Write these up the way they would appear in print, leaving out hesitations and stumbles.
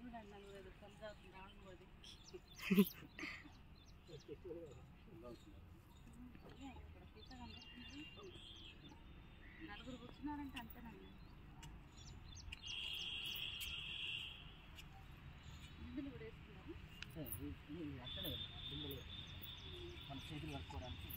నలుగురు కూర్చున్నారంటే అంతేనండి. బిందులు కూడా వేసుకున్నారు అంతేనే బిందులు మన చేతులు కట్టుకోవడానికి.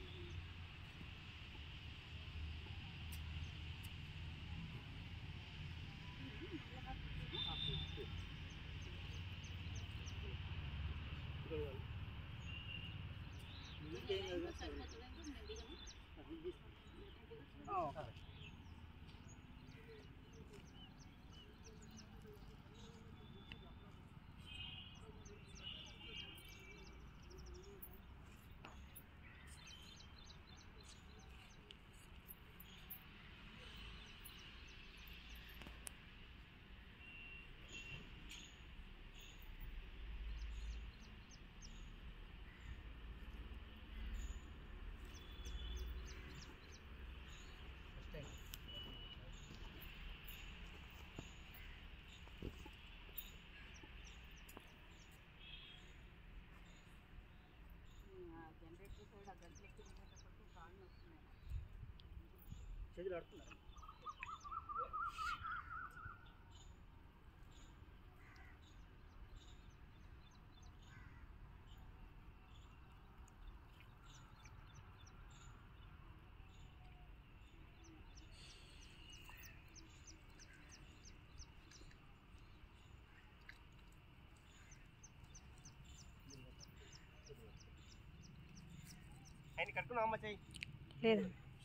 జనరేటర్ సైడ్ ఆ గంటలెక్కి వెళ్ళేటప్పటికి కాళ్ళు వస్తున్నాయి. చేతులు కడుతున్నారు. ఆయన కట్టుకున్నా అమ్మ చెయ్యి లేదు.